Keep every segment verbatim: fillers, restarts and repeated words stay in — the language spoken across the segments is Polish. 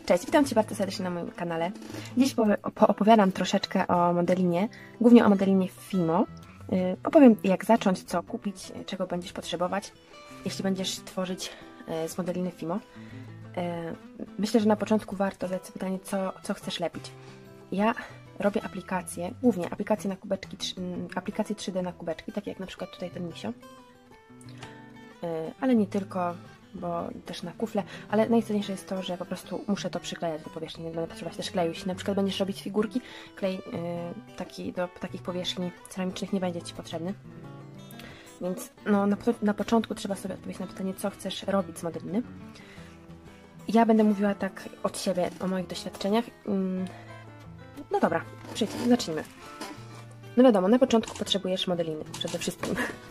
Cześć, witam Cię bardzo serdecznie na moim kanale. Dziś poopowiadam troszeczkę o modelinie, głównie o modelinie Fimo. Yy, opowiem, jak zacząć, co kupić, czego będziesz potrzebować, jeśli będziesz tworzyć yy, z modeliny Fimo. Yy, myślę, że na początku warto zadać sobie pytanie, co, co chcesz lepić. Ja robię aplikacje, głównie aplikacje na kubeczki, aplikacje trzy D na kubeczki, takie jak na przykład tutaj ten misio. Yy, ale nie tylko, bo też na kufle, ale najistotniejsze jest to, że po prostu muszę to przyklejać do powierzchni, nie będę potrzebować też kleju. Jeśli na przykład będziesz robić figurki, klej yy, taki do takich powierzchni ceramicznych nie będzie Ci potrzebny. Więc no, na, na początku trzeba sobie odpowiedzieć na pytanie, co chcesz robić z modeliny. Ja będę mówiła tak od siebie, o moich doświadczeniach. Yy, no dobra, przejdźmy, zacznijmy. No wiadomo, na początku potrzebujesz modeliny, przede wszystkim.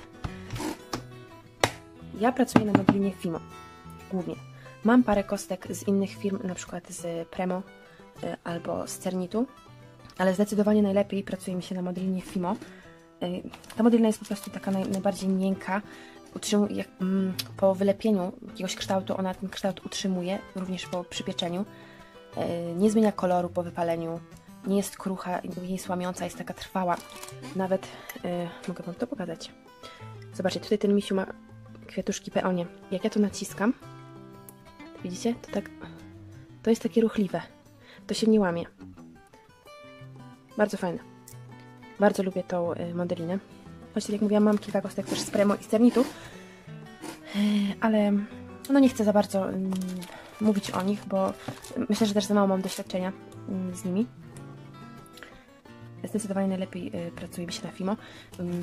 Ja pracuję na modelinie Fimo, głównie. Mam parę kostek z innych firm, na przykład z Premo y, albo z Cernitu, ale zdecydowanie najlepiej pracuje mi się na modelinie Fimo. Y, ta modelina jest po prostu taka naj, najbardziej miękka. Utrzymuje, jak, mm, po wylepieniu jakiegoś kształtu ona ten kształt utrzymuje, również po przypieczeniu. Y, nie zmienia koloru po wypaleniu, nie jest krucha, nie jest łamiąca, jest taka trwała. Nawet, y, mogę Wam to pokazać. Zobaczcie, tutaj ten misiu ma kwiatuszki peonie. Jak ja to naciskam, widzicie? To tak, to jest takie ruchliwe. To się nie łamie. Bardzo fajne. Bardzo lubię tą modelinę. Choć jak mówiłam, mam kilka kostek też z Premo i z Cernitu, ale no nie chcę za bardzo um, mówić o nich, bo myślę, że też za mało mam doświadczenia um, z nimi. Zdecydowanie najlepiej y, pracuje mi się na Fimo. Um,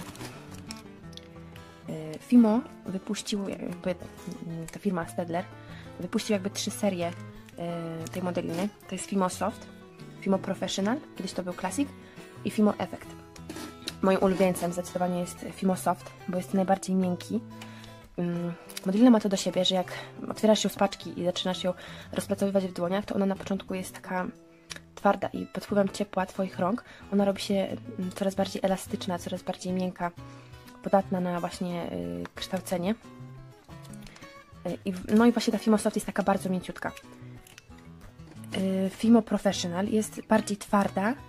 Fimo wypuścił, jakby ta firma Staedtler wypuścił jakby trzy serie tej modeliny. To jest Fimo Soft, Fimo Professional, kiedyś to był Classic i Fimo Effect. Moim ulubieńcem zdecydowanie jest Fimo Soft, bo jest najbardziej miękki. Modelina ma to do siebie, że jak otwierasz ją z paczki i zaczynasz ją rozpracowywać w dłoniach, to ona na początku jest taka twarda i pod wpływem ciepła Twoich rąk ona robi się coraz bardziej elastyczna, coraz bardziej miękka, podatna na właśnie y, kształcenie. Y, no i właśnie ta Fimo Soft jest taka bardzo mięciutka. Y, Fimo Professional jest bardziej twarda, y,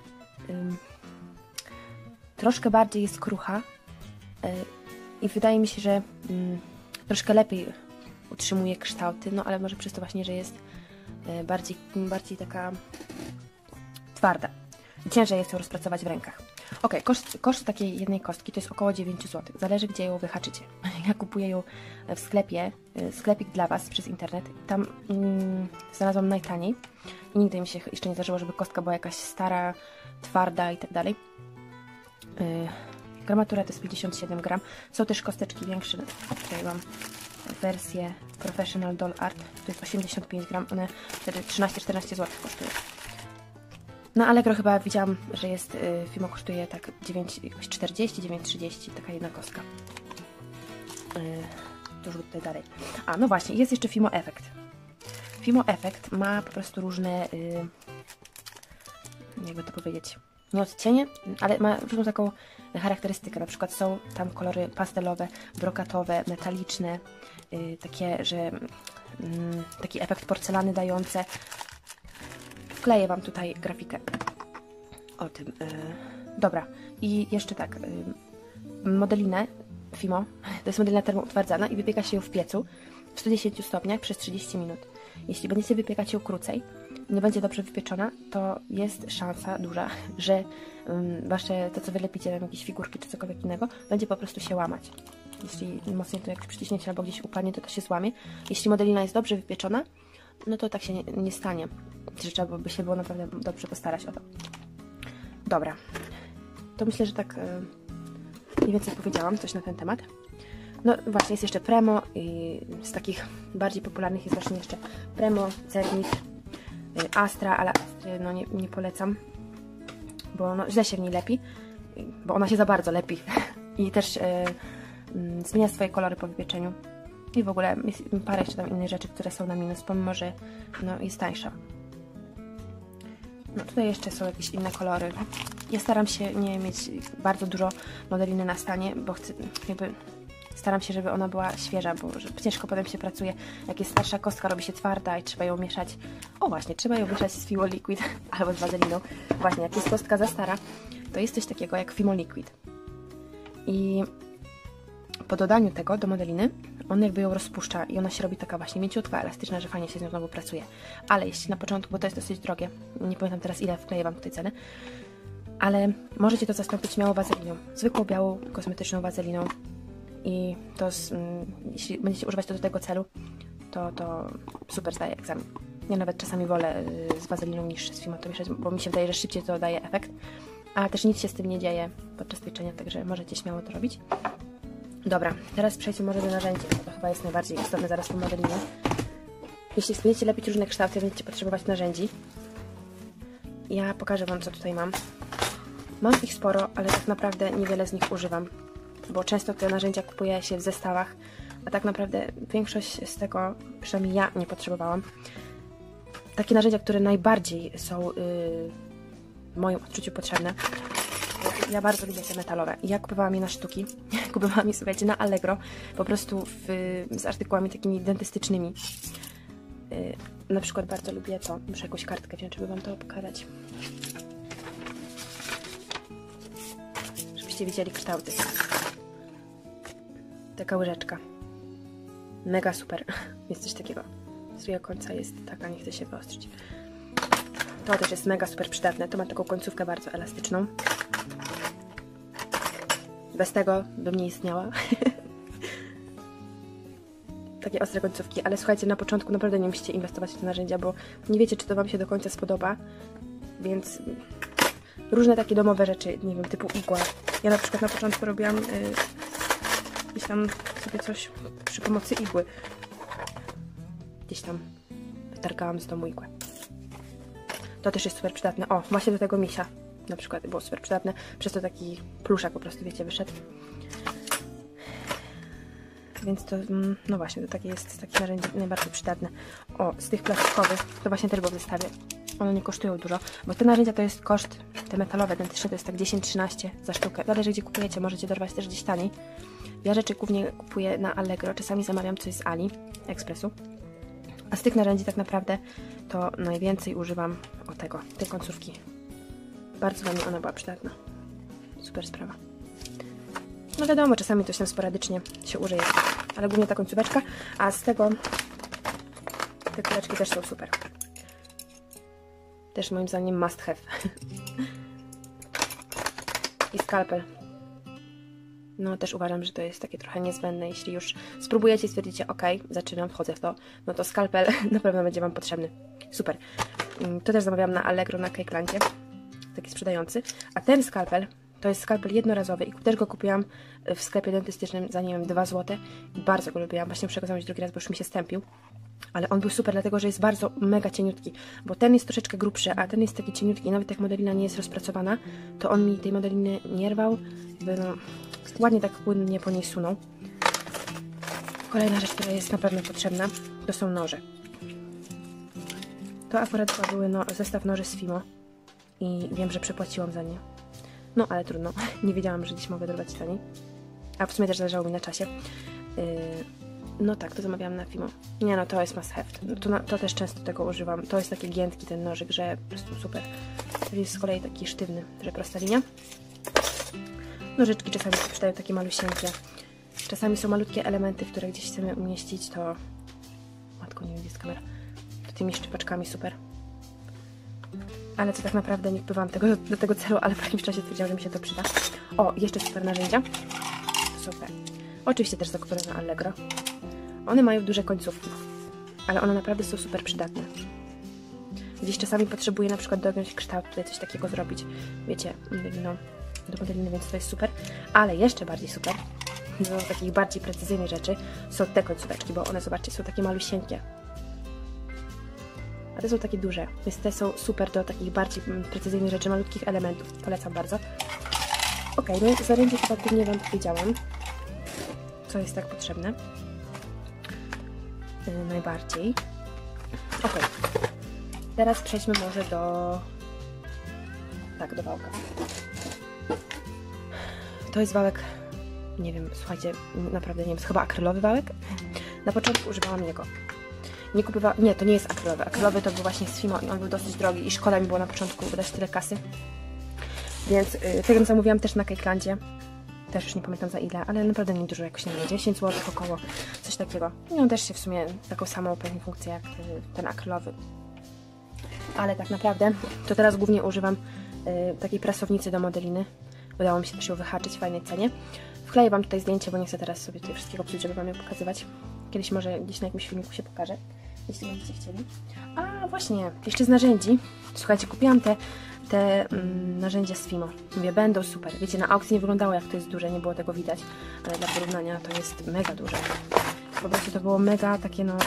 troszkę bardziej jest krucha y, i wydaje mi się, że y, troszkę lepiej utrzymuje kształty, no ale może przez to właśnie, że jest y, bardziej, bardziej taka twarda. Ciężej jest ją rozpracować w rękach. Ok, koszt, koszt takiej jednej kostki to jest około dziewięć złotych. Zależy, gdzie ją wyhaczycie. Ja kupuję ją w sklepie, sklepik dla Was przez internet. Tam mm, znalazłam najtaniej. I nigdy mi się jeszcze nie zdarzyło, żeby kostka była jakaś stara, twarda i tak dalej. Yy, gramatura to jest pięćdziesiąt siedem gram. Są też kosteczki większe. Tutaj mam wersję Professional Doll Art. To jest osiemdziesiąt pięć gram. One wtedy trzynaście czternaście złotych kosztują. Na Allegro chyba widziałam, że jest, y, Fimo kosztuje tak dziewięć czterdzieści, dziewięć trzydzieści, taka jedna kostka. Yy, to już tutaj dalej. A, no właśnie, jest jeszcze Fimo Effect. Fimo Effect ma po prostu różne, yy, jakby to powiedzieć, nie odcienie, ale ma różną taką charakterystykę. Na przykład są tam kolory pastelowe, brokatowe, metaliczne, yy, takie, że yy, taki efekt porcelany dające. Wkleję Wam tutaj grafikę o tym. Yy, dobra, i jeszcze tak, yy, modelinę Fimo, to jest modelina termoutwardzana i wypieka się ją w piecu w stu dziesięciu stopniach przez trzydzieści minut. Jeśli będziecie wypiekać ją krócej, nie będzie dobrze wypieczona, to jest szansa duża, że yy, Wasze, to co wylepicie, tam jakieś figurki czy cokolwiek innego, będzie po prostu się łamać. Jeśli mocniej to jak przyciśniecie albo gdzieś upadnie, to to się złamie. Jeśli modelina jest dobrze wypieczona, no to tak się nie, nie stanie. Że trzeba by się było naprawdę dobrze postarać o to. Dobra. To myślę, że tak yy, mniej więcej powiedziałam coś na ten temat. No właśnie, jest jeszcze Premo i z takich bardziej popularnych jest właśnie jeszcze Premo, Cernit, yy, Astra, ale Astry no nie, nie polecam, bo no, źle się w niej lepi, bo ona się za bardzo lepi i też yy, yy, zmienia swoje kolory po wypieczeniu. I w ogóle jest parę jeszcze tam innych rzeczy, które są na minus, pomimo że no, jest tańsza. No tutaj jeszcze są jakieś inne kolory. Ja staram się nie mieć bardzo dużo modeliny na stanie, bo chcę, jakby staram się, żeby ona była świeża, bo że ciężko potem się pracuje. Jak jest starsza kostka, robi się twarda i trzeba ją mieszać. O właśnie, trzeba ją mieszać z Fimo Liquid albo z wazeliną. Właśnie, jak jest kostka za stara, to jest coś takiego jak Fimo Liquid. I po dodaniu tego do modeliny, on jakby ją rozpuszcza i ona się robi taka właśnie mięciutka, elastyczna, że fajnie się z nią znowu pracuje. Ale jeśli na początku, bo to jest dosyć drogie, nie pamiętam teraz ile wkleję Wam tutaj ceny, ale możecie to zastąpić śmiało wazeliną. Zwykłą, białą, kosmetyczną wazeliną. I to, z, mm, jeśli będziecie używać to do tego celu, to, to super zdaje egzamin. Ja nawet czasami wolę y, z wazeliną niż z Fimo to mieszać, bo mi się wydaje, że szybciej to daje efekt. A też nic się z tym nie dzieje podczas ćwiczenia, także możecie śmiało to robić. Dobra, teraz przejdźmy może do narzędzi. To chyba jest najbardziej istotne zaraz po modelinie. Jeśli będziecie lepić różne kształty, będziecie potrzebować narzędzi. Ja pokażę Wam, co tutaj mam. Mam ich sporo, ale tak naprawdę niewiele z nich używam, bo często te narzędzia kupuję się w zestawach, a tak naprawdę większość z tego, przynajmniej ja, nie potrzebowałam. Takie narzędzia, które najbardziej są yy, w moim odczuciu potrzebne. Ja bardzo lubię te metalowe. Ja kupowałam je na sztuki. Kupowałam je, słuchajcie, na Allegro. Po prostu w, z artykułami takimi dentystycznymi. Yy, na przykład bardzo lubię to. Muszę jakąś kartkę wziąć, żeby Wam to pokazać. Żebyście widzieli kształty. Taka łyżeczka. Mega super. Jest coś takiego. Struja końca jest taka, nie chce się wyostrzyć. To też jest mega super przydatne. To ma taką końcówkę bardzo elastyczną. Bez tego bym nie istniała. Takie ostre końcówki. Ale słuchajcie, na początku naprawdę nie musicie inwestować w te narzędzia, bo nie wiecie, czy to Wam się do końca spodoba. Więc różne takie domowe rzeczy, nie wiem, typu igła. Ja na przykład na początku robiłam yy, gdzieś tam sobie coś przy pomocy igły. Gdzieś tam wytargałam z domu igłę. To też jest super przydatne. O, właśnie do tego misia na przykład było super przydatne. Przez to taki pluszak po prostu, wiecie, wyszedł. Więc to, no właśnie, to takie jest takie narzędzie najbardziej przydatne. O, z tych plastikowych, to właśnie też było w zestawie. One nie kosztują dużo, bo te narzędzia to jest koszt, te metalowe, dentystyczne to jest tak dziesięć trzynaście za sztukę. Zależy gdzie kupujecie, możecie dorwać też gdzieś taniej. Ja rzeczy głównie kupuję na Allegro, czasami zamawiam coś z Ali Expressu. A z tych narzędzi tak naprawdę to najwięcej używam o tego, tej końcówki. Bardzo dla mnie ona była przydatna. Super sprawa. No wiadomo, czasami coś tam sporadycznie się użyje, ale głównie ta końcóweczka, a z tego te kuleczki też są super. Też moim zdaniem must have. I skalpel. No też uważam, że to jest takie trochę niezbędne. Jeśli już spróbujecie i stwierdzicie, ok, zaczynam, wchodzę w to, no to skalpel na pewno będzie Wam potrzebny. Super. To też zamawiałam na Allegro, na Cakelandzie. Taki sprzedający. A ten skalpel to jest skalpel jednorazowy i też go kupiłam w sklepie dentystycznym za, nie wiem, dwa złote. I bardzo go lubiłam. Właśnie muszę go zamówić drugi raz, bo już mi się stępił. Ale on był super, dlatego że jest bardzo mega cieniutki, bo ten jest troszeczkę grubszy, a ten jest taki cieniutki. Nawet jak modelina nie jest rozpracowana, to on mi tej modeliny nie rwał, jakby no, ładnie tak płynnie po niej sunął. Kolejna rzecz, która jest na pewno potrzebna, to są noże. To akurat chyba były no, zestaw noży z Fimo i wiem, że przepłaciłam za nie. No ale trudno, nie wiedziałam, że dziś mogę dorwać taniej. A w sumie też zależało mi na czasie. Yy... No tak, to zamawiałam na Fimo. Nie no, to jest must have. To, na, to też często tego używam. To jest taki giętki ten nożyk, że po prostu super. To jest z kolei taki sztywny, że prosta linia. Nożyczki czasami się przydają takie malusieńkie. Czasami są malutkie elementy, które gdzieś chcemy umieścić, to... Matko, nie wiem, gdzie jest kamera. To tymi szczypaczkami super. Ale to tak naprawdę nie wpływam tego, do tego celu, ale w jakimś czasie stwierdziłam, że mi się to przyda. O, jeszcze super narzędzia. Super. Oczywiście też zakupione na Allegro. One mają duże końcówki, ale one naprawdę są super przydatne. Gdzieś czasami potrzebuję na przykład dogiąć kształt, tutaj coś takiego zrobić, wiecie, no, do modeliny, więc to jest super. Ale jeszcze bardziej super, do takich bardziej precyzyjnych rzeczy są te końcóweczki, bo one, zobaczcie, są takie malusieńkie. A te są takie duże, więc te są super do takich bardziej precyzyjnych rzeczy, malutkich elementów. Polecam bardzo. Ok, no za rękę chyba głównie Wam powiedziałam, co jest tak potrzebne. Yy, najbardziej. Ok. Teraz przejdźmy może do... Tak, do wałka. To jest wałek nie wiem, słuchajcie, naprawdę nie wiem, chyba akrylowy wałek. Na początku używałam jego. Nie kupowałam, nie, to nie jest akrylowy. Akrylowy to był właśnie z Fimo i on był dosyć drogi i szkoda mi było na początku wydać tyle kasy. Więc yy, tego zamówiłam też na Cakelandzie. Też już nie pamiętam za ile, ale naprawdę nie dużo, jakoś nie wiem, dziesięć złotych około, coś takiego. I on też się w sumie taką samą pewnie funkcję jak ten akrylowy. Ale tak naprawdę to teraz głównie używam y, takiej prasownicy do modeliny. Udało mi się też ją wyhaczyć w fajnej cenie. Wkleję Wam tutaj zdjęcie, bo nie chcę teraz sobie tutaj wszystkiego psuć, żeby Wam je pokazywać. Kiedyś może gdzieś na jakimś filmiku się pokaże, jeśli będziecie chcieli. A właśnie, jeszcze z narzędzi. Słuchajcie, kupiłam te, te mm, narzędzia z Fimo. Mówię, będą super. Wiecie, na aukcji nie wyglądało jak to jest duże, nie było tego widać, ale dla porównania to jest mega duże. Po prostu to było mega takie no...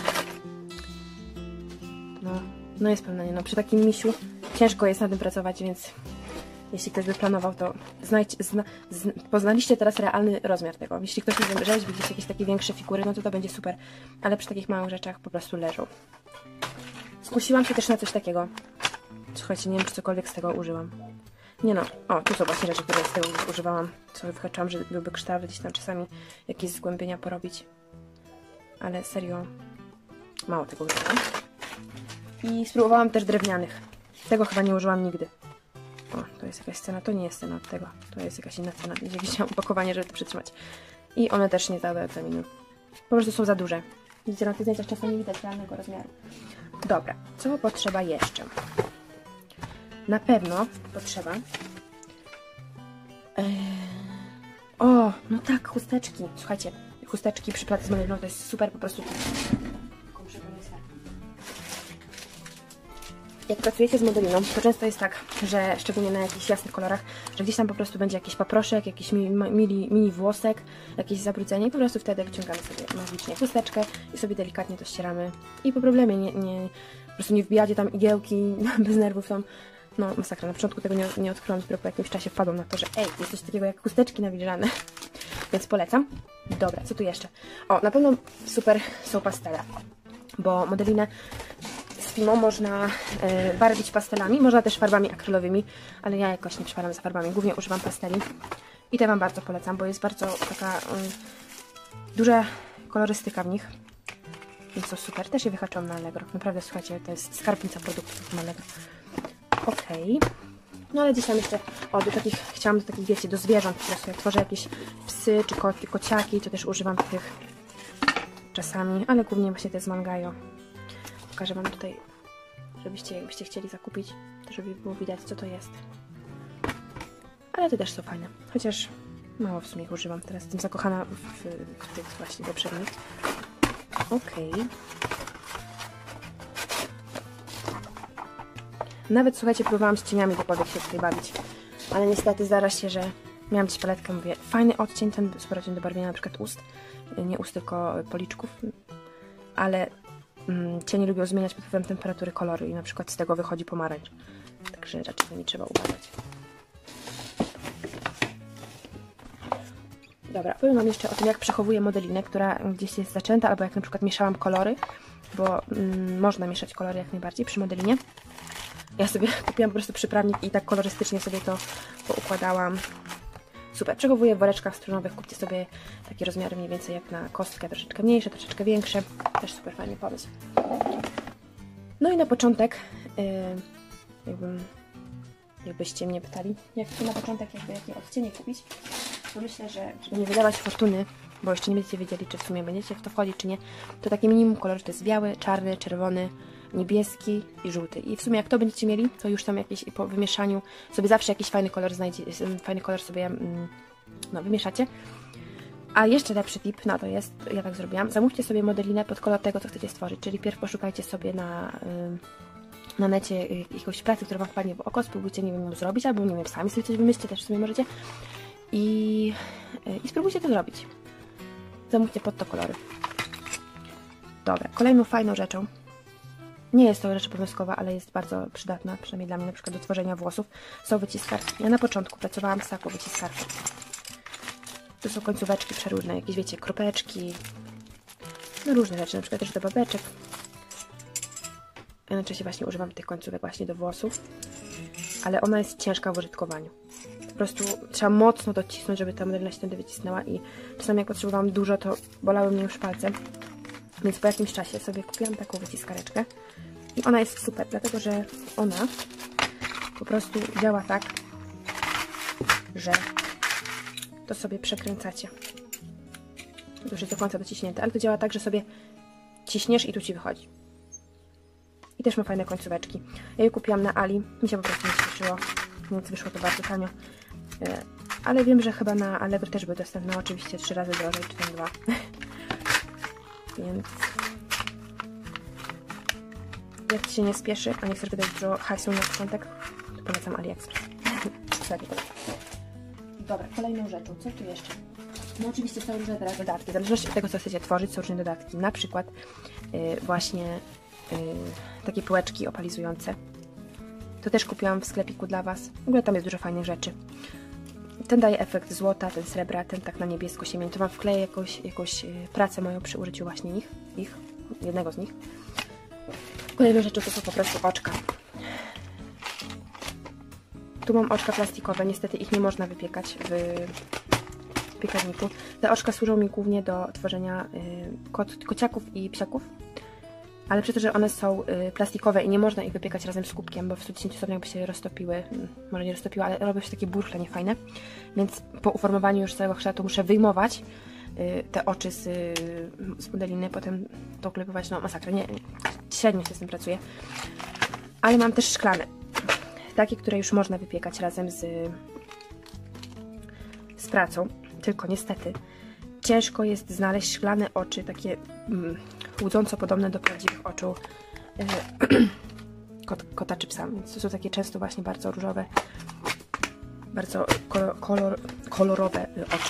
No, no jest porównanie. No przy takim misiu ciężko jest na tym pracować, więc... Jeśli ktoś by planował, to znajdź, zna, zna, poznaliście teraz realny rozmiar tego. Jeśli ktoś nie wiem, rzeźbi gdzieś jakieś takie większe figury, no to to będzie super. Ale przy takich małych rzeczach po prostu leżą. Skusiłam się też na coś takiego. Słuchajcie, nie wiem, czy cokolwiek z tego użyłam. Nie no, o, tu są właśnie rzeczy, które z tego używałam. Co wyhaczałam, że byłby kształt, gdzieś tam czasami jakieś zgłębienia porobić. Ale serio, mało tego używam. I spróbowałam też drewnianych. Tego chyba nie użyłam nigdy. O, to jest jakaś scena, to nie jest scena od tego. To jest jakaś inna scena, gdzie widziałam opakowanie, żeby to przytrzymać. I one też nie zdały egzaminu. Po prostu są za duże. Widzicie, na tych zdjęciach czasem nie widać realnego rozmiaru. Dobra, co potrzeba jeszcze? Na pewno potrzeba... Eee... O, no tak, chusteczki. Słuchajcie, chusteczki przy pracy z modelą to jest super po prostu... Jak pracujecie z modeliną, to często jest tak, że szczególnie na jakichś jasnych kolorach, że gdzieś tam po prostu będzie jakiś paproszek, jakiś mini, mini włosek, jakieś zabrudzenie i po prostu wtedy wyciągamy sobie magicznie chusteczkę i sobie delikatnie to ścieramy i po problemie nie, nie, po prostu nie wbijacie tam igiełki bez nerwów, tam, no masakra. Na początku tego nie, nie odkryłam, dopiero po jakimś czasie wpadłam na to, że ej, jest coś takiego jak chusteczki nawilżane, więc polecam. Dobra, co tu jeszcze? O, na pewno super są pastele, bo modelinę Fimo można y, barwić pastelami, można też farbami akrylowymi, ale ja jakoś nie przepadam za farbami, głównie używam pasteli i te Wam bardzo polecam, bo jest bardzo taka y, duża kolorystyka w nich, więc to super. Też je wyhaczyłam na Allegro, naprawdę słuchajcie, to jest skarbnica produktów na Allegro. Okej, okay. No ale dzisiaj jeszcze, o, do takich, chciałam do takich, wiecie, do zwierząt po prostu, jak tworzę jakieś psy czy ko kociaki, to też używam tych czasami, ale głównie właśnie te z Mangajo. Pokażę Wam tutaj, żebyście, jakbyście chcieli zakupić, to żeby było widać, co to jest. Ale te też są fajne, chociaż mało w sumie ich używam. Teraz jestem zakochana w, w, w tych właśnie poprzednich. Okej. Okay. Nawet, słuchajcie, próbowałam z cieniami cokolwiek się tutaj bawić, ale niestety zdarza się, że miałam gdzieś paletkę, mówię, fajny odcień, ten super odcień do barwienia na przykład ust, nie ust, tylko policzków, ale cienie lubią zmieniać pod wpływem temperatury koloru i na przykład z tego wychodzi pomarańcz. Także raczej to nie trzeba uważać. Dobra, powiem Wam jeszcze o tym, jak przechowuję modelinę, która gdzieś jest zaczęta, albo jak na przykład mieszałam kolory, bo mm, można mieszać kolory jak najbardziej przy modelinie. Ja sobie kupiłam po prostu przyprawnik i tak kolorystycznie sobie to poukładałam. Super, przechowuję w woreczkach strunowych, kupcie sobie takie rozmiary mniej więcej jak na kostkę, troszeczkę mniejsze, troszeczkę większe. Też super fajny pomysł. No i na początek, yy, jakbym, jakbyście mnie pytali, jak to na początek jakby jakie odcienie kupić, to myślę, że żeby nie wydawać fortuny, bo jeszcze nie będziecie wiedzieli, czy w sumie będziecie w to wchodzić, czy nie, to takie minimum kolor to jest biały, czarny, czerwony, niebieski i żółty. I w sumie jak to będziecie mieli, to już tam jakieś po wymieszaniu sobie zawsze jakiś fajny kolor znajdzie, fajny kolor sobie no, wymieszacie. A jeszcze lepszy tip na to jest, ja tak zrobiłam, zamówcie sobie modelinę pod kolor tego, co chcecie stworzyć, czyli pierw poszukajcie sobie na, na necie jakąś pracy, która Wam wpadnie w oko, spróbujcie, nie wiem, ją zrobić, albo nie wiem, sami sobie coś wymyślcie, też sobie możecie i, i spróbujcie to zrobić. Zamówcie pod to kolory. Dobra, kolejną fajną rzeczą, nie jest to rzecz obowiązkowa, ale jest bardzo przydatna, przynajmniej dla mnie, na przykład do tworzenia włosów, są wyciskarki. Ja na początku pracowałam z taką wyciskarką. Tu są końcóweczki przeróżne, jakieś, wiecie, kropeczki, no różne rzeczy, na przykład też do babeczek. Ja najczęściej właśnie używam tych końcówek właśnie do włosów, ale ona jest ciężka w użytkowaniu. po prostu trzeba mocno docisnąć, żeby ta modelina się wtedy wycisnęła i czasami jak potrzebowałam dużo, to bolały mnie już palce. Więc po jakimś czasie sobie kupiłam taką wyciskareczkę i ona jest super, dlatego że ona po prostu działa tak, że to sobie przekręcacie. To już jest do końca dociśnięte, ale to działa tak, że sobie ciśniesz i tu ci wychodzi. I też ma fajne końcóweczki. Ja je kupiłam na Ali, mi się po prostu nie cieszyło, więc wyszło to bardzo tanio. Ale wiem, że chyba na Allegro też były dostępne, oczywiście trzy razy drożej, czy tam dwa. Więc jak ci się nie spieszy, a nie chcesz wydać dużo hajsu na początek, to polecam AliExpress. Dobra, kolejną rzeczą, co tu jeszcze? No oczywiście są różne teraz dodatki, w zależności od tego, co chcecie tworzyć, są różne dodatki. Na przykład yy, właśnie yy, takie pyłeczki opalizujące. To też kupiłam w sklepiku dla Was. W ogóle tam jest dużo fajnych rzeczy. Ten daje efekt złota, ten srebra, ten tak na niebiesko siemień. To Wam wkleję jakąś, jakąś yy, pracę moją przy użyciu właśnie ich, ich, jednego z nich. Kolejną rzeczą to są po prostu oczka. Tu mam oczka plastikowe, niestety ich nie można wypiekać w piekarniku. Te oczka służą mi głównie do tworzenia y, kot, kociaków i psiaków, ale przez to, że one są y, plastikowe i nie można ich wypiekać razem z kubkiem, bo w stu dziesięciu stopniach by się roztopiły, może nie roztopiły, ale robią się takie burchle niefajne, więc po uformowaniu już całego kształtu muszę wyjmować y, te oczy z, y, z modeliny, potem to klepywać, no masakra, nie, średnio się z tym pracuje, ale mam też szklane. Takie, które już można wypiekać razem z, z pracą, tylko niestety ciężko jest znaleźć szklane oczy, takie mm, łudząco podobne do prawdziwych oczu yy, kot, kota czy psa, więc to są takie często właśnie bardzo różowe, bardzo kolor, kolor, kolorowe oczy.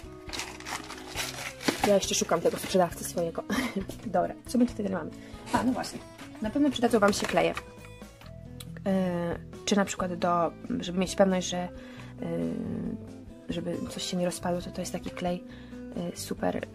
Ja jeszcze szukam tego sprzedawcy swojego. Dobra, co my tutaj mamy? A, no właśnie, na pewno przydadzą Wam się kleje. Czy na przykład do, żeby mieć pewność, że żeby coś się nie rozpadło, to to jest taki klej super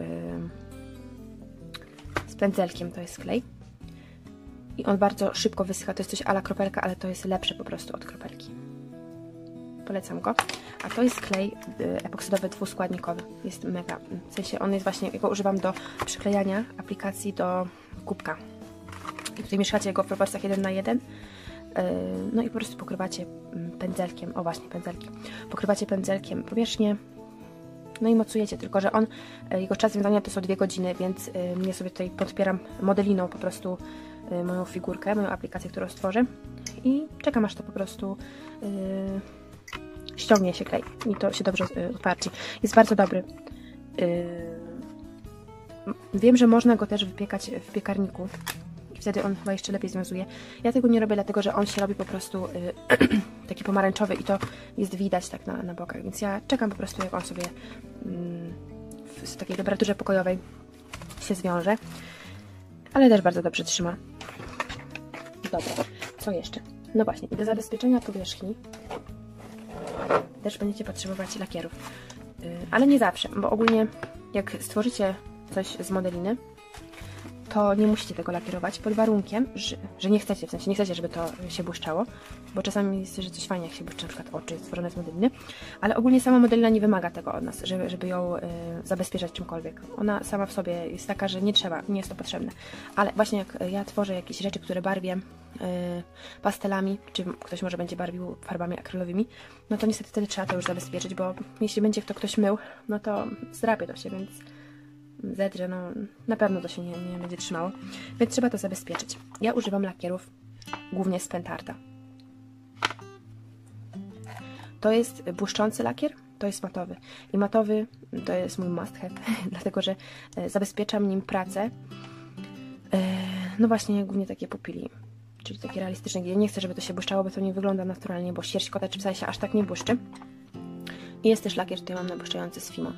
z pędzelkiem, to jest klej i on bardzo szybko wysycha, to jest coś a la kropelka, ale to jest lepsze po prostu od kropelki. Polecam go. A to jest klej epoksydowy dwuskładnikowy, jest mega, w sensie on jest właśnie, jego używam do przyklejania aplikacji do kubka. I tutaj mieszacie go w proporcjach jeden na jeden. No i po prostu pokrywacie pędzelkiem, o właśnie pędzelkiem, pokrywacie pędzelkiem powierzchnię, no i mocujecie, tylko że on, jego czas wiązania to są dwie godziny, więc ja sobie tutaj podpieram modeliną po prostu moją figurkę, moją aplikację, którą stworzę i czekam, aż to po prostu yy, ściągnie się klej i to się dobrze yy, utwardzi. Jest bardzo dobry. Yy, wiem, że można go też wypiekać w piekarniku. Wtedy on chyba jeszcze lepiej związuje. Ja tego nie robię, dlatego że on się robi po prostu yy, taki pomarańczowy i to jest widać tak na, na bokach, więc ja czekam po prostu, jak on sobie yy, w takiej temperaturze pokojowej się zwiąże. Ale też bardzo dobrze trzyma. Dobra, co jeszcze? No właśnie, do zabezpieczenia powierzchni też będziecie potrzebować lakierów. Yy, ale nie zawsze, bo ogólnie jak stworzycie coś z modeliny, to nie musicie tego lakierować pod warunkiem, że, że nie chcecie, w sensie nie chcecie, żeby to się błyszczało, bo czasami jest, że coś fajnie, jak się błyszczy, na przykład oczy stworzone z modeliny, ale ogólnie sama modelina nie wymaga tego od nas, żeby, żeby ją y, zabezpieczać czymkolwiek. Ona sama w sobie jest taka, że nie trzeba, nie jest to potrzebne. Ale właśnie jak ja tworzę jakieś rzeczy, które barwię y, pastelami, czy ktoś może będzie barwił farbami akrylowymi, no to niestety wtedy trzeba to już zabezpieczyć, bo jeśli będzie to ktoś mył, no to zdrapie to się, więc zedrze, no na pewno to się nie, nie będzie trzymało, więc trzeba to zabezpieczyć. Ja używam lakierów głównie z Pentarta. To jest błyszczący lakier, to jest matowy. I matowy to jest mój must have, dlatego że zabezpieczam nim pracę. No właśnie, głównie takie pupili, czyli takie realistyczne. Ja nie chcę, żeby to się błyszczało, bo to nie wygląda naturalnie, bo sierść kota czy psa się aż tak nie błyszczy. I jest też lakier, tutaj mam nabłyszczający z Fimo.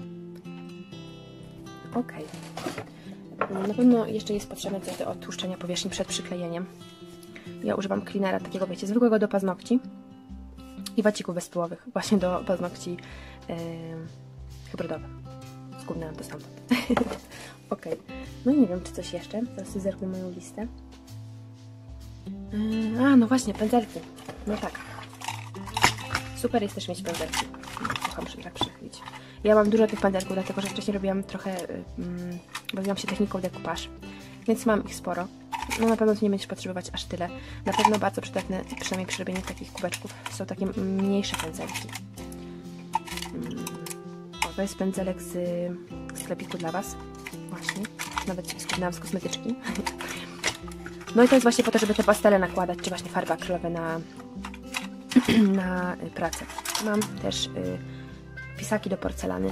Ok. Na pewno jeszcze jest potrzebne coś do odtłuszczenia powierzchni przed przyklejeniem. Ja używam cleanera takiego, wiecie, zwykłego do paznokci i wacików bezpyłowych, właśnie do paznokci yy, hybrydowych. Zgubiłam to stamtąd. Ok. No i nie wiem, czy coś jeszcze. Teraz zerknę moją listę. Yy, a, no właśnie, pędzelki. No tak. Super jest też mieć pędzelki. Kocham się tak przychylić. Ja mam dużo tych pędzelków, dlatego że wcześniej robiłam trochę, um, bawiłam się techniką decoupage, więc mam ich sporo. No na pewno nie będziesz potrzebować aż tyle. Na pewno bardzo przydatne, przynajmniej przy robieniu takich kubeczków, są takie mniejsze pędzelki. Um, o, to jest pędzelek z sklepiku dla Was. Właśnie. Nawet się składałam z kosmetyczki. No i to jest właśnie po to, żeby te pastele nakładać, czy właśnie farby akrylowe na, na pracę. Mam też y, pisaki do porcelany.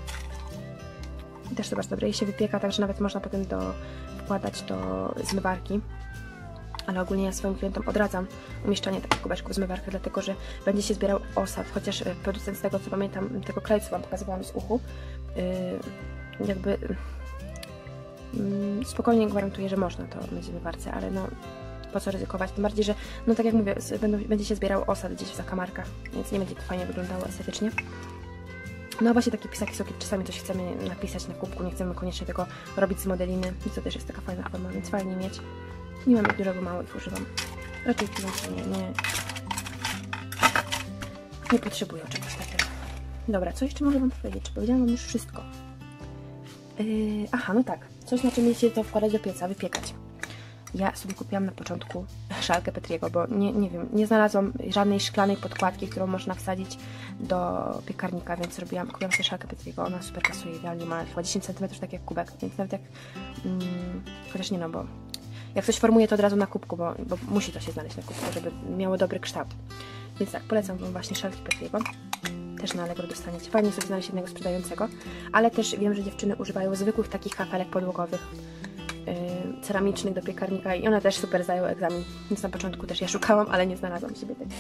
I też to bardzo dobre. I się wypieka, także nawet można potem do, wkładać do zmywarki. Ale ogólnie ja swoim klientom odradzam umieszczanie takich kubeczków w zmywarkę, dlatego że będzie się zbierał osad. Chociaż y, producent, z tego co pamiętam, tego kleju, co Wam pokazywałam z uchu, y, jakby... spokojnie gwarantuję, że można to mieć w zmywarce, ale no po co ryzykować, tym bardziej, że no tak jak mówię, będą, będzie się zbierał osad gdzieś w zakamarkach, więc nie będzie to fajnie wyglądało estetycznie. No właśnie takie pisaki są, kiedy czasami coś chcemy napisać na kubku, nie chcemy koniecznie tego robić z modeliny, i to też jest taka fajna forma, więc fajnie mieć. Nie mam ich dużo, bo mało ich używam. Raczej klienci nie, nie, nie potrzebują czegoś takiego. Dobra, co jeszcze mogę Wam powiedzieć? Czy powiedziałam Wam już wszystko? Yy, aha, no tak. Coś, na czym mieliście to wkładać do pieca, wypiekać. Ja sobie kupiłam na początku szalkę Petriego, bo nie, nie wiem, nie znalazłam żadnej szklanej podkładki, którą można wsadzić do piekarnika, więc robiłam, kupiłam sobie szalkę Petriego. Ona super pasuje, idealnie ma chyba dziesięć centymetrów, tak jak kubek, więc nawet jak, mm, chociaż nie no, bo jak coś formuje, to od razu na kubku, bo, bo musi to się znaleźć na kubku, żeby miało dobry kształt. Więc tak, polecam Wam właśnie szalki Petriego. Też na Allegro dostaniecie. Fajnie sobie znaleźć jednego sprzedającego, ale też wiem, że dziewczyny używają zwykłych takich kafelek podłogowych, yy, ceramicznych do piekarnika i one też super zdają egzamin. Więc na początku też ja szukałam, ale nie znalazłam siebie tak.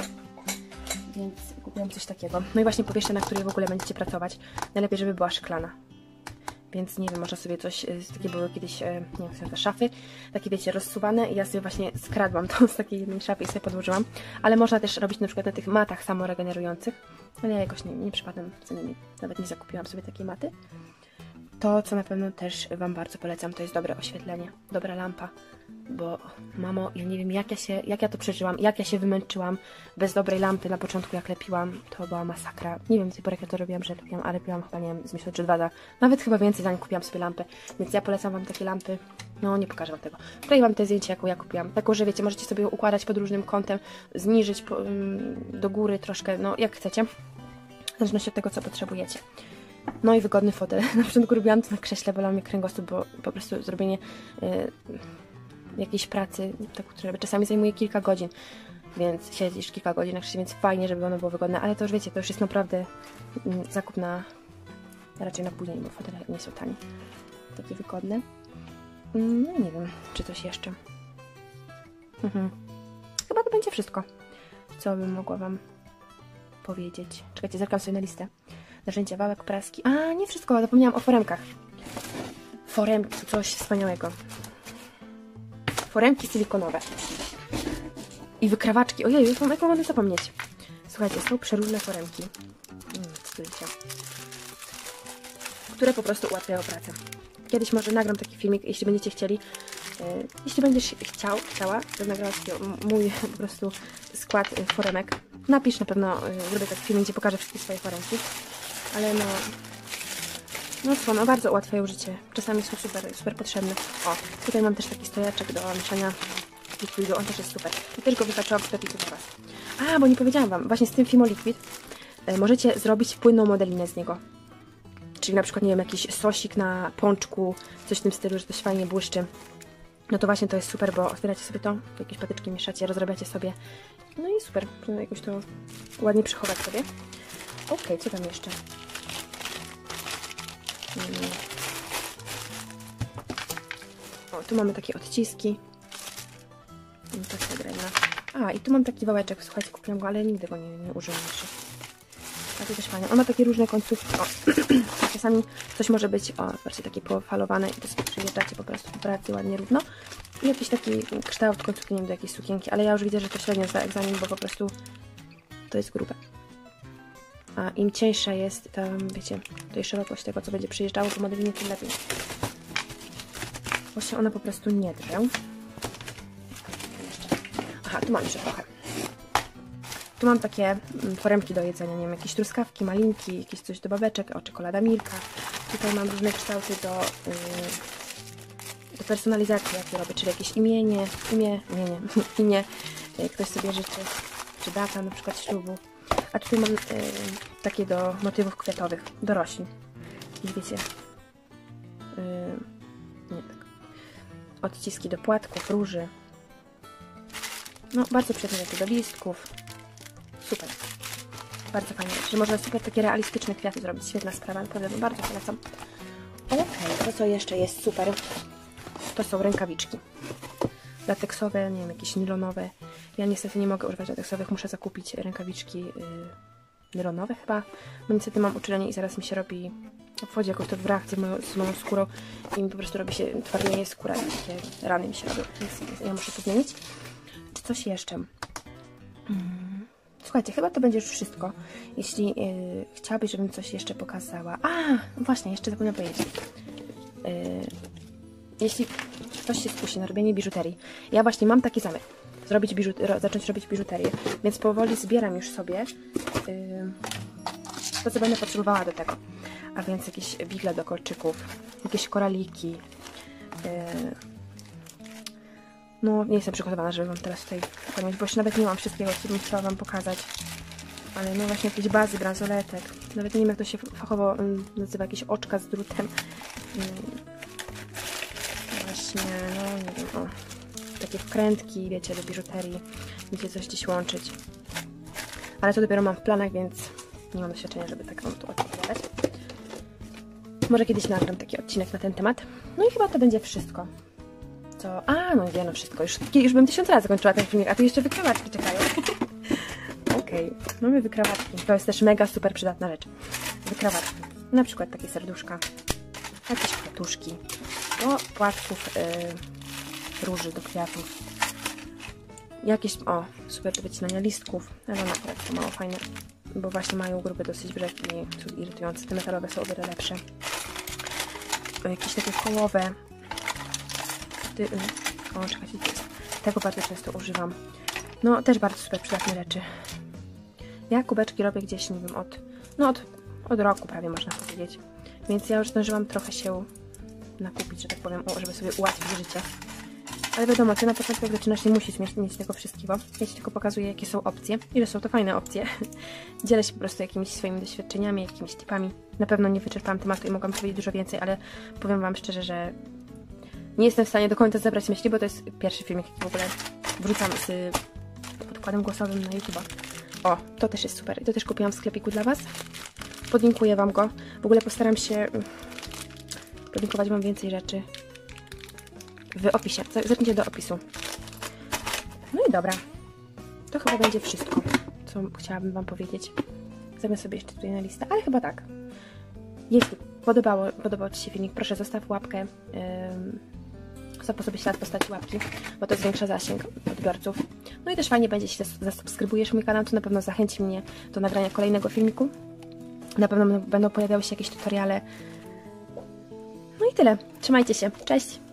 Więc kupiłam coś takiego. No i właśnie powierzchnia, na której w ogóle będziecie pracować, najlepiej, żeby była szklana. Więc nie wiem, można sobie coś, takie były kiedyś, nie wiem, są te szafy, takie wiecie, rozsuwane i ja sobie właśnie skradłam to z takiej jednej szafy i sobie podłożyłam. Ale można też robić na przykład na tych matach samoregenerujących, ale ja jakoś nie, nie przypadam, nawet nie zakupiłam sobie takiej maty. To, co na pewno też Wam bardzo polecam, to jest dobre oświetlenie, dobra lampa, bo mamo, ja nie wiem, jak ja się, jak ja to przeżyłam, jak ja się wymęczyłam bez dobrej lampy na początku, jak lepiłam, to była masakra. Nie wiem, z tej pory jak ja to robiłam, że lepiłam, ale lepiłam chyba, nie wiem, z miesiąc czy dwa, nawet chyba więcej, zanim kupiłam sobie lampę, więc ja polecam Wam takie lampy, no nie pokażę Wam tego. Tutaj Wam te zdjęcie, jaką ja kupiłam, taką, że wiecie, możecie sobie układać pod różnym kątem, zniżyć po, do góry troszkę, no jak chcecie, w zależności od tego, co potrzebujecie. No i wygodny fotel. Na początku robiłam to na krześle, bolał mnie kręgosłup, bo po prostu zrobienie y, jakiejś pracy, tak, która czasami zajmuje kilka godzin, więc siedzisz kilka godzin na krześle, więc fajnie, żeby ono było wygodne, ale to już wiecie, to już jest naprawdę y, zakup na raczej na później, bo fotele nie są tanie. Takie wygodne. No nie wiem, czy coś jeszcze. Mhm. Chyba to będzie wszystko, co bym mogła Wam powiedzieć. Czekajcie, zerkam sobie na listę. Narzędzia, wałek, praski. A, nie wszystko, zapomniałam o foremkach. Foremki, coś wspaniałego. Foremki silikonowe. I wykrawaczki. Ojej, jak mam mogę zapomnieć. Słuchajcie, są przeróżne foremki. Mm, które po prostu ułatwiają pracę. Kiedyś może nagram taki filmik, jeśli będziecie chcieli. Yy, jeśli będziesz chciał, chciała, to nagrać mój po prostu skład foremek. Napisz, na pewno yy, zrobię taki filmik, gdzie pokażę wszystkie swoje foremki. Ale no, no co, no bardzo ułatwiają życie. Czasami są super, super potrzebne. O, tutaj mam też taki stojaczek do mieszania likwidu, on też jest super. I też go wyhaczyłam w sklepiku dla Was. A, bo nie powiedziałam Wam, właśnie z tym Fimo Liquid y, możecie zrobić płynną modelinę z niego. Czyli na przykład, nie wiem, jakiś sosik na pączku, coś w tym stylu, że coś fajnie błyszczy. No to właśnie to jest super, bo otwieracie sobie to, jakieś patyczki mieszacie, rozrabiacie sobie. No i super, można jakoś to ładnie przechować sobie. Okej, okay, co tam jeszcze? Hmm. O, tu mamy takie odciski. Taka drewna. A, i tu mam taki wałeczek, słuchajcie, kupiłam go, ale nigdy go nie, nie użyłam jeszcze. A to też fajnie. On ma takie różne końcówki. O, czasami coś może być, o, zobaczcie, takie pofalowane i to sobie przyjeżdżacie po prostu po pracy ładnie równo. I jakiś taki kształt końcówki, nie wiem, do jakiejś sukienki, ale ja już widzę, że to średnio zda egzamin, bo po prostu to jest grube. A im cieńsza jest tam, wiecie, tutaj szerokość tego, co będzie przyjeżdżało po modelinie, tym lepiej. Bo się ona po prostu nie drę. Aha, tu mam jeszcze trochę. Tu mam takie foremki do jedzenia, nie wiem, jakieś truskawki, malinki, jakieś coś do babeczek, o, czekolada Milka. Tutaj mam różne kształty do, yy, do personalizacji, jakie robię, czyli jakieś imienie, imię, nie, nie, imię, yy, ktoś sobie życzy, czy data na przykład ślubu. A tutaj mam yy, takie do motywów kwiatowych, do roślin. I wiecie, yy, nie tak, odciski do płatków, róży. No, bardzo przyjemne do listków. Super. Bardzo fajnie. Czyli można super takie realistyczne kwiaty zrobić. Świetna sprawa, naprawdę bardzo polecam. Okej, okay, to co jeszcze jest super, to są rękawiczki. Lateksowe, nie wiem, jakieś nylonowe. Ja niestety nie mogę używać lateksowych, muszę zakupić rękawiczki yy, nylonowe chyba. Bo niestety mam uczulenie i zaraz mi się robi, wchodzi jakoś to w reakcję moją, z moją skórą i mi po prostu robi się, twardnieje skóra i takie rany mi się robią, więc ja muszę to zmienić. Czy coś jeszcze? Hmm. Słuchajcie, chyba to będzie już wszystko. Jeśli yy, chciałabyś, żebym coś jeszcze pokazała. A, właśnie, jeszcze zapomniałam powiedzieć. Yy, jeśli ktoś się skusi na robienie biżuterii, ja właśnie mam taki zamiar. Zrobić biżut- zacząć robić biżuterię, więc powoli zbieram już sobie yy, to, co będę potrzebowała do tego. A więc jakieś wigle do kolczyków, jakieś koraliki. Yy, no, nie jestem przygotowana, żeby Wam teraz tutaj pamiętać, bo jeszcze nawet nie mam wszystkiego, co bym chciała Wam pokazać. Ale no właśnie jakieś bazy, bransoletek. Nawet nie wiem, jak to się fachowo um, nazywa, jakieś oczka z drutem. Um, właśnie, no nie wiem, o. Takie wkrętki, wiecie, do biżuterii. Wiecie, coś gdzieś łączyć. Ale to dopiero mam w planach, więc nie mam doświadczenia, żeby tak Wam tu odpowiadać. Może kiedyś nagram taki odcinek na ten temat. No i chyba to będzie wszystko. Co? A, no nie, no wszystko. Już, już bym tysiąc razy kończyła ten filmik, a tu jeszcze wykrawatki czekają. Okej, okay. Mamy wykrawatki. To jest też mega super przydatna rzecz. Wykrawatki. Na przykład takie serduszka. Jakieś kwiatuszki. Do płatków, yy, róży, do kwiatów. Jakieś, o, super do wycinania listków. Ale one akurat są mało fajne, bo właśnie mają grupy dosyć brzeg i są irytujące. Te metalowe są o wiele lepsze. Jakieś takie kołowe. Ty, o, czekajcie, tego bardzo często używam. No, też bardzo super przydatne rzeczy. Ja kubeczki robię gdzieś, nie wiem, od, no od, od roku prawie można powiedzieć. Więc ja już zdążyłam trochę się nakupić, że tak powiem, żeby sobie ułatwić życie. Ale wiadomo, ty na początku jak zaczynasz, nie musisz mieć, mieć tego wszystkiego. Ja Ci tylko pokazuję, jakie są opcje i że są to fajne opcje. Dzielę się po prostu jakimiś swoimi doświadczeniami, jakimiś tipami. Na pewno nie wyczerpałam tematu i mogłam powiedzieć dużo więcej, ale powiem Wam szczerze, że nie jestem w stanie do końca zebrać myśli, bo to jest pierwszy filmik, jaki w ogóle wrzucam z podkładem głosowym na YouTube. O, to też jest super. I to też kupiłam w sklepiku dla Was. Podlinkuję Wam go. W ogóle postaram się podlinkować Wam więcej rzeczy w opisie. Zacznijcie do opisu. No i dobra. To chyba będzie wszystko, co chciałabym Wam powiedzieć. Zamiast sobie jeszcze tutaj na listę, ale chyba tak. Jeśli podobało, podobał Ci się filmik, proszę zostaw łapkę. Yy, Zostaw po sobie ślad w postaci łapki, bo to zwiększa zasięg odbiorców. No i też fajnie będzie, jeśli zasubskrybujesz mój kanał, to na pewno zachęci mnie do nagrania kolejnego filmiku. Na pewno będą pojawiały się jakieś tutoriale. No i tyle. Trzymajcie się. Cześć!